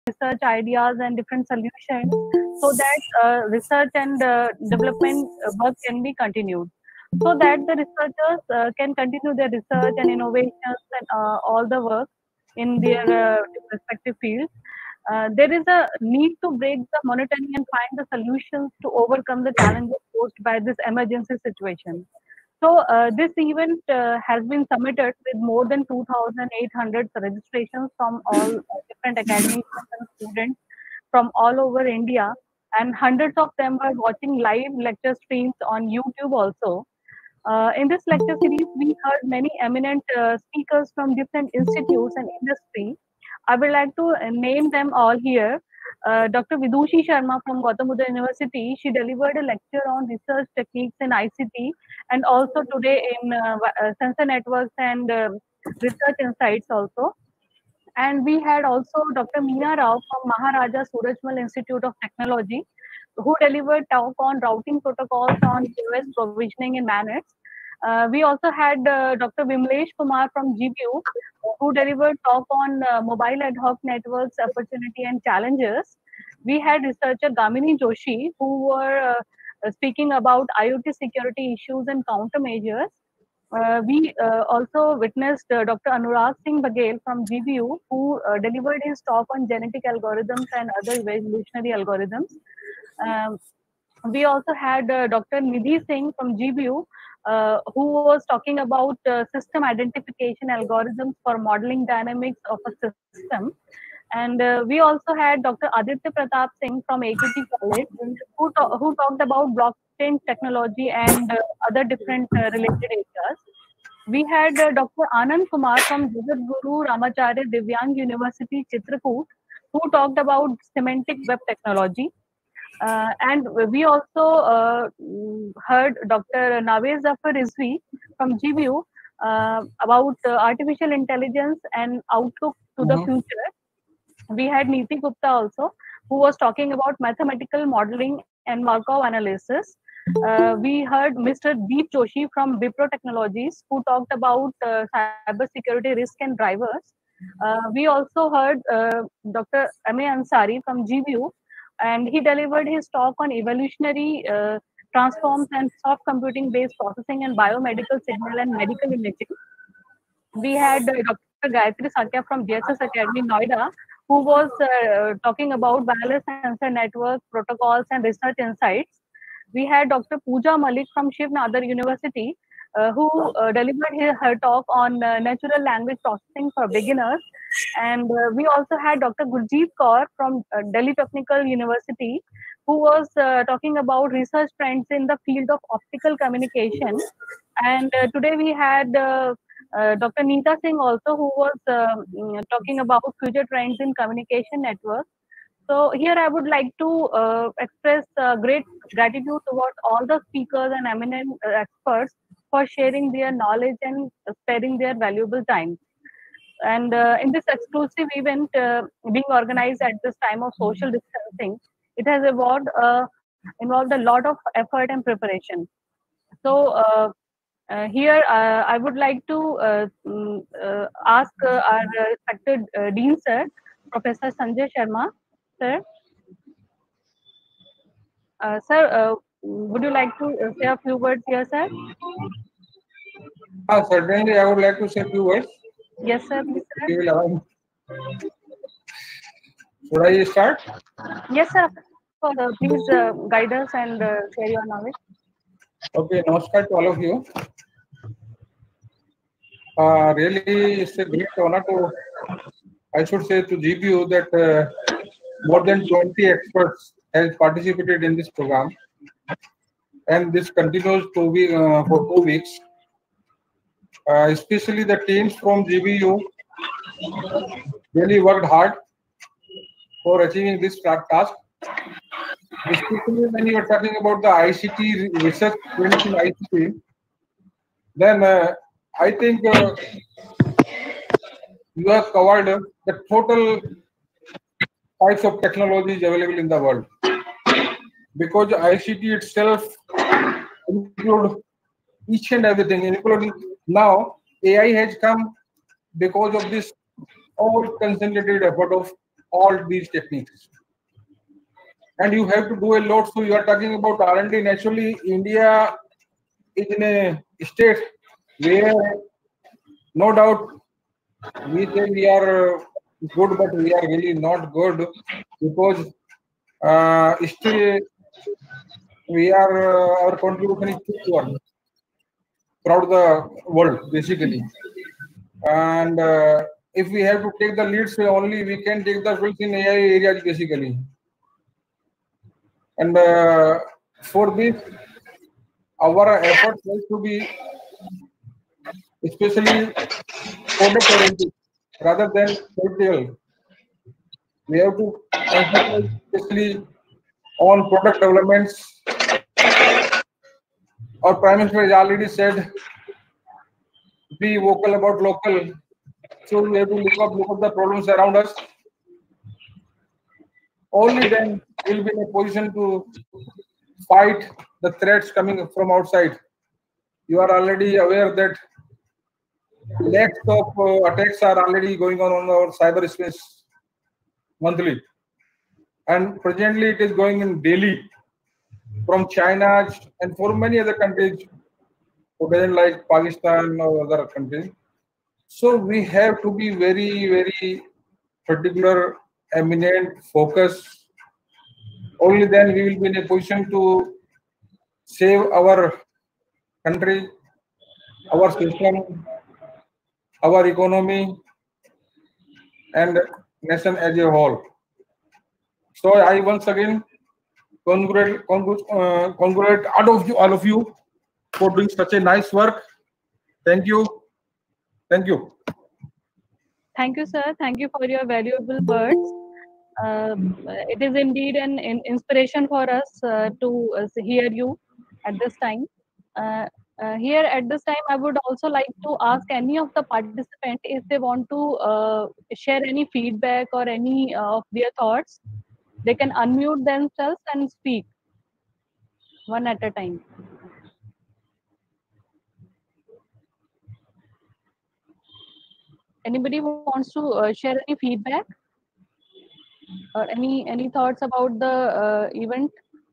research ideas and different solutions so that research and development work can be continued. So that the researchers can continue their research and innovations and all the work in their respective fields. There is a need to break the monotony and find the solutions to overcome the challenges posed by this emergency situation. So this event has been submitted with more than 2,800 registrations from all different academics and students from all over India, and hundreds of them were watching live lecture streams on YouTube also. In this lecture series, we heard many eminent speakers from different institutes and industry. I would like to name them all here. Dr. Vidushi Sharma from Gautam Buddha University, she delivered a lecture on research techniques in ICT and also today in sensor networks and research insights also. And we had also Dr. Meena Rao from Maharaja Surajmal Institute of Technology, who delivered talk on routing protocols on QoS provisioning in manets. We also had Dr. Vimlesh Kumar from GPU, who delivered talk on mobile ad hoc networks, opportunity and challenges. We had researcher Gamini Joshi, who were speaking about IoT security issues and countermeasures. We also witnessed Dr. Anurag Singh Baghel from GBU, who delivered his talk on genetic algorithms and other evolutionary algorithms. Um, we also had Dr. Nidhi Singh from GBU, who was talking about system identification algorithms for modeling dynamics of a system. And we also had Dr. Aditya Pratap Singh from AKT College, who talked about blockchain technology and other different related areas. We had Dr. Anand Kumar from Jagat Guru Ramacharya Divyang University, Chitrakoot, who talked about semantic web technology. And we also heard Dr. Nawaz Zafar Rizvi from GBU about artificial intelligence and outlook to the future. We had Neeti Gupta also, who was talking about mathematical modeling and Markov analysis. We heard Mr. Deep Joshi from Wipro Technologies, who talked about cybersecurity risk and drivers. We also heard Dr. M.A. Ansari from GBU, and he delivered his talk on evolutionary transforms and soft computing based processing and biomedical signal and medical imaging. We had Dr. Gayatri Sakya from GSS Academy, Noida, who was talking about wireless sensor network, protocols, and research insights. We had Dr. Pooja Malik from Shiv Nadar University, who delivered her talk on natural language processing for beginners. And we also had Dr. Gurjeet Kaur from Delhi Technical University, who was talking about research trends in the field of optical communication. And today we had Dr. Neeta Singh also, who was talking about future trends in communication networks. So here I would like to express great gratitude towards all the speakers and eminent experts for sharing their knowledge and sparing their valuable time. And in this exclusive event being organized at this time of social distancing, it has involved a lot of effort and preparation. So here I would like to ask our respected Dean Sir, Professor Sanjay Sharma. Sir, sir, would you like to say a few words here, sir? Certainly, I would like to say a few words. Yes, sir. Please, sir. Should I start? Yes, sir. So, please guide us and share your knowledge. Okay, namaskar to all of you. Really, it's a great honor to, I should say, to GPU that more than 20 experts have participated in this program, and this continues to be for 2 weeks. Especially the teams from GBU really worked hard for achieving this task. Especially when you are talking about the ICT research trends in ICT, then I think you have covered the total types of technologies available in the world. Because ICT itself includes each and everything, including now AI has come because of this all concentrated effort of all these techniques. And you have to do a lot. So you are talking about R&D. Naturally, India is in a state where, no doubt, we say we are good, but we are really not good, because still we are our contribution is too poor throughout the world, basically. And if we have to take the leads, only we can take the fields in AI areas, basically. And for this, our efforts has to be especially product oriented rather than theoretical. We have to concentrate especially on product developments. Our Prime Minister has already said, be vocal about local. So we have to look up the problems around us. Only then we'll be in a position to fight the threats coming from outside. You are already aware that lakhs of attacks are already going on our cyberspace monthly. And presently it is going in Delhi from China and for many other countries who doesn't like Pakistan or other countries. So we have to be very, very particular, eminent, focus. Only then we will be in a position to save our country, our system, our economy, and nation as a whole. So I once again congratulate all of you for doing such a nice work. Thank you. Thank you. Thank you, sir. Thank you for your valuable words. It is indeed an inspiration for us to hear you at this time. Here at this time, I would also like to ask any of the participants if they want to share any feedback or any of their thoughts. They can unmute themselves and speak one at a time. Anybody who wants to share any feedback or any thoughts about the event?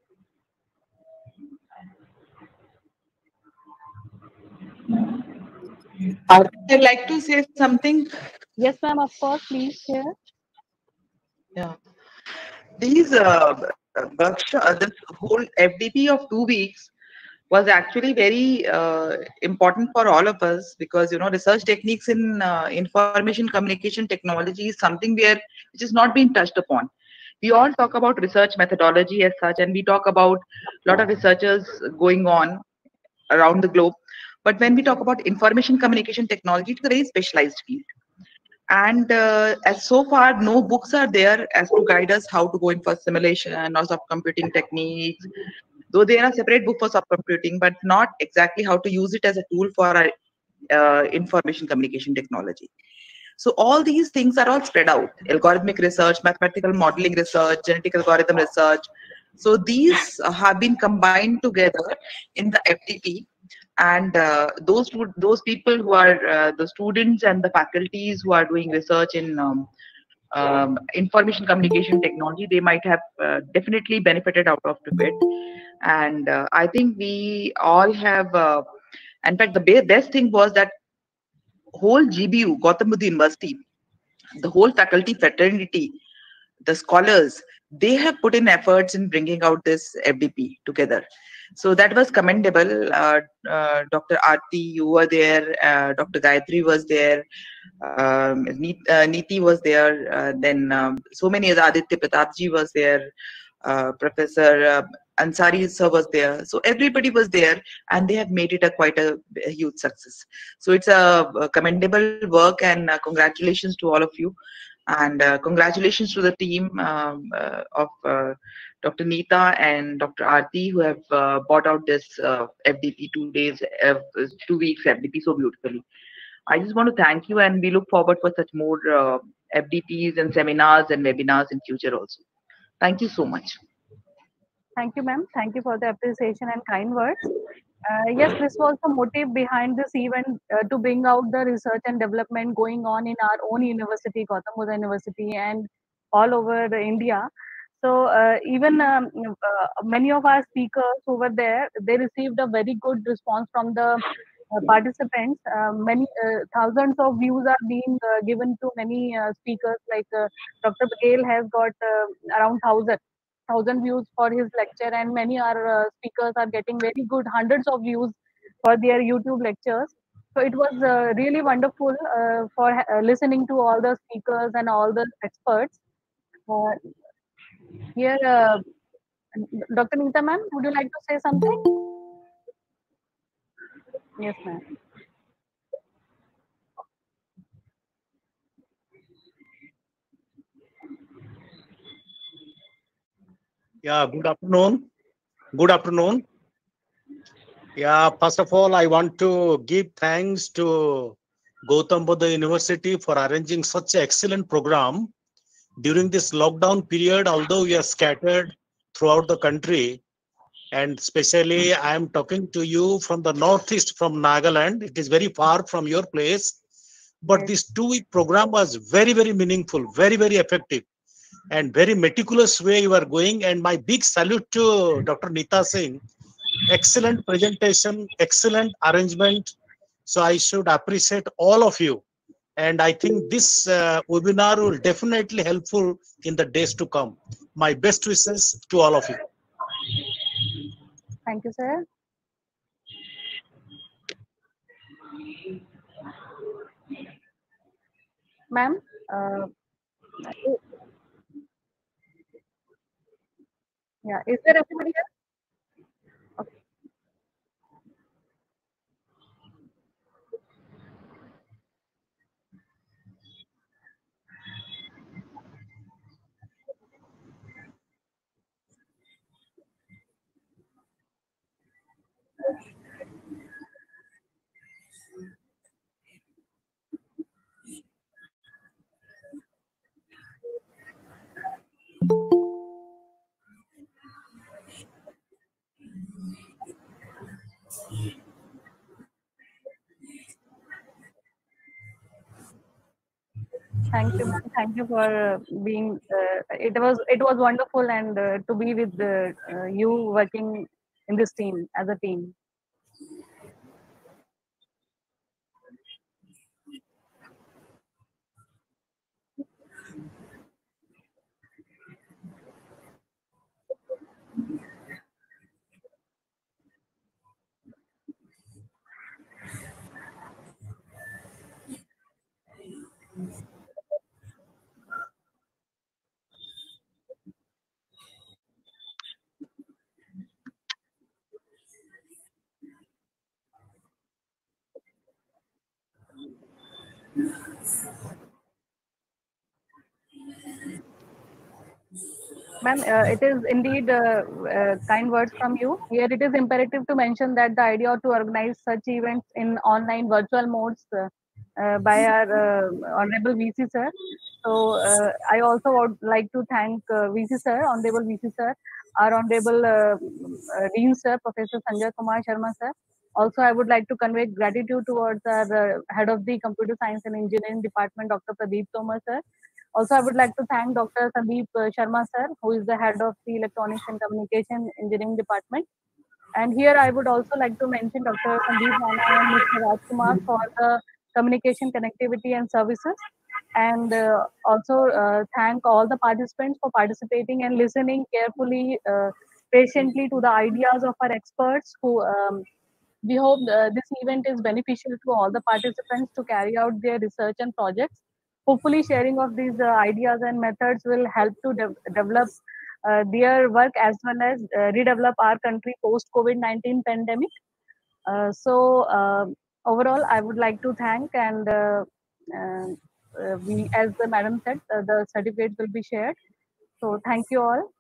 I'd like to say something. Yes, ma'am. Of course, please share. Yeah. These this whole FDP of 2 weeks was actually very important for all of us, because research techniques in information communication technology is something which is not being touched upon. We all talk about research methodology as such, and we talk about a lot of researchers going on around the globe. But when we talk about information communication technology, it's a very specialized field. And as so far, no books are there as to guide us how to go in for simulation or subcomputing techniques. Though there are separate books for subcomputing, but not exactly how to use it as a tool for our information communication technology. So all these things are all spread out: algorithmic research, mathematical modeling research, genetic algorithm research. So these have been combined together in the FDP, and those people who are the students and the faculties who are doing research in information communication technology, they might have definitely benefited out of it. And I think we all have. In fact, the best thing was that whole GBU, Gautam Buddha University, the whole faculty fraternity, the scholars, they have put in efforts in bringing out this FDP together. So that was commendable. Dr. Aarti, you were there. Dr. Gayatri was there. Neeti was there. Then so many other, Aditya Pratapji was there. Professor Ansari sir was there. So everybody was there, and they have made it quite a huge success. So it's a commendable work, and congratulations to all of you. And congratulations to the team of Dr. Neeta and Dr. Aarti, who have brought out this FDP 2 weeks FDP so beautifully. I just want to thank you, and we look forward for such more FDPs and seminars and webinars in future also. Thank you so much. Thank you, ma'am. Thank you for the appreciation and kind words. Yes, this was the motive behind this event, to bring out the research and development going on in our own university, Gautam Buddha University, and all over India. So even many of our speakers who were there, they received a very good response from the participants. Many thousands of views are being given to many speakers. Like Dr. Bagel has got around thousand views for his lecture, and many are speakers are getting very good hundreds of views for their YouTube lectures. So it was really wonderful for listening to all the speakers and all the experts. Uh, here, Dr. Neeta ma'am, would you like to say something? Yes, ma'am. Yeah, good afternoon. Good afternoon. Yeah, first of all, I want to give thanks to Gautam Buddha University for arranging such an excellent program during this lockdown period. Although we are scattered throughout the country, and especially I am talking to you from the northeast, from Nagaland. It is very far from your place, but Yes. this 2-week program was very, very meaningful, very, very effective, and very meticulous way you are going. And my big salute to Dr. Neeta Singh. Excellent presentation, excellent arrangement. So I should appreciate all of you. And I think this webinar will definitely helpful in the days to come. My best wishes to all of you. Thank you, sir. Ma'am, yeah, is there everybody else? Okay. Thank you, ma'am. Thank you for being. It was wonderful and to be with you working in this team as a team. Ma'am, it is indeed kind words from you. Here it is imperative to mention that the idea to organize such events in online virtual modes by our Honorable VC sir. So I also would like to thank VC sir, Honorable VC sir, our Honorable Dean sir, Professor Sanjay Kumar Sharma sir. Also, I would like to convey gratitude towards our head of the Computer Science and Engineering Department, Dr. Pradeep Tomar sir. Also, I would like to thank Dr. Sandeep Sharma sir, who is the head of the Electronics and Communication Engineering Department. And here I would also like to mention Dr. Sandeep Rana and Mr. Rajkumar for the communication, connectivity, and services. And also thank all the participants for participating and listening carefully, patiently to the ideas of our experts. We hope this event is beneficial to all the participants to carry out their research and projects. Hopefully, sharing of these ideas and methods will help to develop their work as well as redevelop our country post COVID-19 pandemic. So overall, I would like to thank and we, as the madam said, the certificate will be shared. So thank you all.